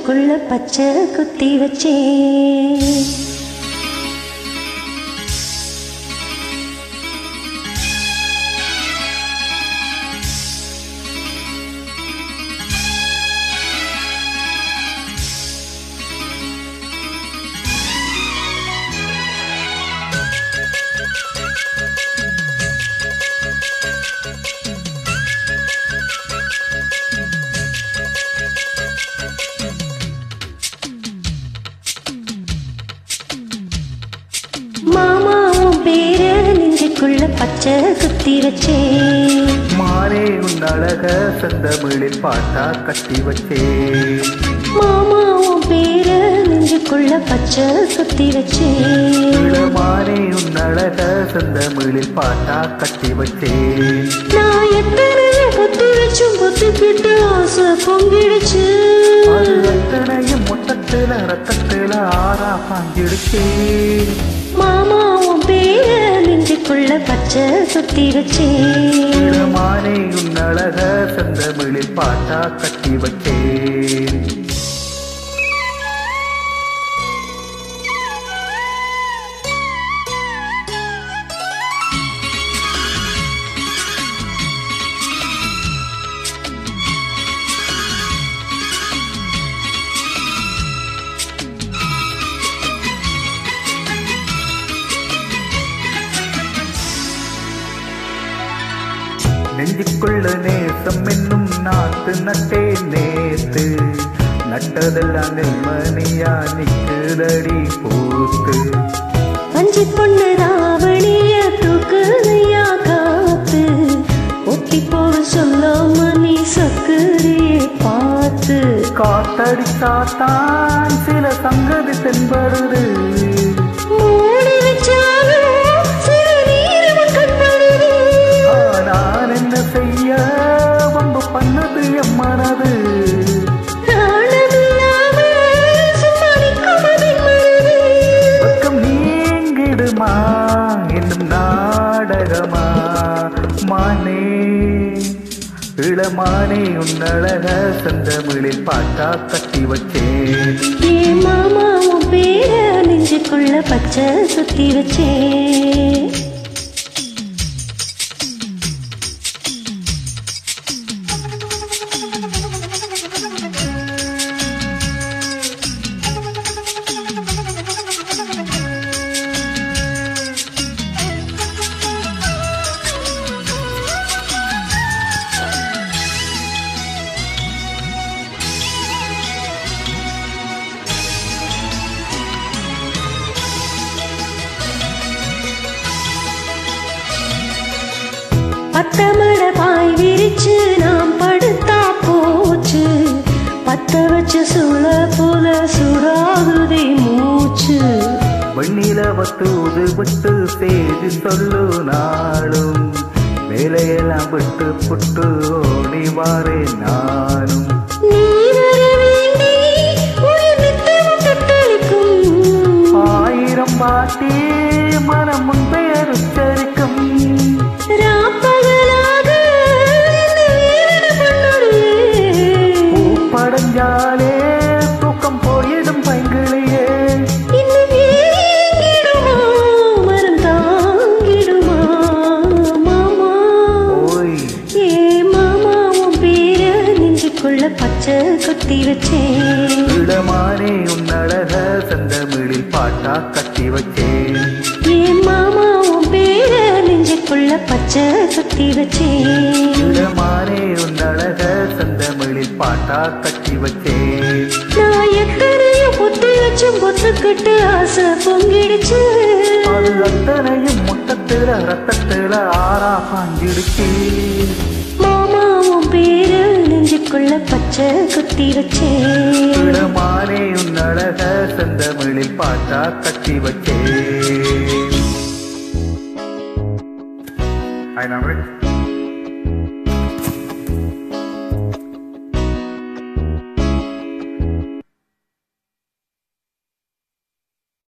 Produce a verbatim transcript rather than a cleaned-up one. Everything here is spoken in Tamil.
நெஞ்சுக்குள்ள பச்சை குத்தி வச்சே. மாமா உன் பேர நெஞ்சுக்குள்ள பச்சை குத்தி வச்சே. மாறே உன் அழக செந்தமிழில் பாட்டா கட்டி வச்சே. மாமா உன் பேர நெஞ்சுக்குள்ள பச்சை குத்தி வச்சே. மாறே உன் அழக செந்தமிழில் பாட்டா கட்டி வச்சே. நான் எத்தனைய குத்தி வச்சும் குத்திக்கிட்டு ஆசை பொங்கிடுச்சு. அது அத்தனையும் மொத்தத்துல ரத்தத்துல ஆறா பாஞ்சிடுச்சே. மாமா உன் பேர நெஞ்சுக்குள்ள பச்சை குத்தி வச்சே. மாறே உன் அழக செந்தமிழில் பாட்டா கட்டி வச்சே. நெஞ்சுக்குள்ள நேசம் என்னும் நாத்து நட்டே நேத்து. நட்டதெல்லாம் நெல்மணியா நிக்குதடி பூத்து. அஞ்சு பொண்ணு ராவணிய தூக்குதையா காத்து. ஒட்டி போக சொல்லாம நீ சக்கரையே பார்த்து. காத்தடித்தாத்தான் சில சங்கதி தென்படுது. மூடி வச்சாலும் சில நீரும் கண்படுது. நான் என்ன செய்ய வம்பு பண்ணது என் மனது. பக்கம் நீங்கிடுமா என்னும் நாடகமா மானே இளமானே உன் அழக செந்தமிழில் பாட்டா கட்டி வச்சேன். ஏ மாமா உன் பேர நெஞ்சுக்குள்ள பச்சை சுத்தி வச்சே. பத்தமட பாய் விரிச்சு நாம் படுத்தா போச்சு. பத்த வச்ச சுள போல சுடாகுதே மூச்சு. வெண்ணிலவத்தூது விட்டு செய்தி சொல்லு நாளும். வேலையெல்லாம் விட்டு புட்டு ஓடி வாரே நானும். நீ வர வேண்டி உயிர் நித்தமும் தத்தளிக்கும். ஆயிரம் பாட்டி மனம் முன்பெயர் உச்சரிக்கும். படஞ்சாலே தூக்கம் போயிடும் பைங்கிளியே. மரம் தாங்கிடுமா மாமா. ஓய் ஏ மாமா உன் பேர நெஞ்சுக்குள்ள பச்சை குத்தி வச்சே. இளமானே உன் அழக செந்தமிழில் பாட்டா கட்டி வச்சேன். ஏ மாமா உன் பேர நெஞ்சுக்குள்ள பச்சை குத்தி வச்சே. இளமானே உன் அழக செந்தமிழில் பாட்டா கட்டி வச்சேன். நான் எத்தனையும் புத்தி வச்சும் பொத்துக்கிட்டு ஆசை பொங்கிடுச்சு. அது அத்தனையும் மொத்தத்துல ரத்தத்துல ஆறா பாஞ்சிடுச்சு. மாமா உன் பேர நெஞ்சுக்குள்ள பச்சை குத்தி வச்சே. இளமானே உன் அழக செந்தமிழில் பாட்டா கட்டி வச்சேன். I love it.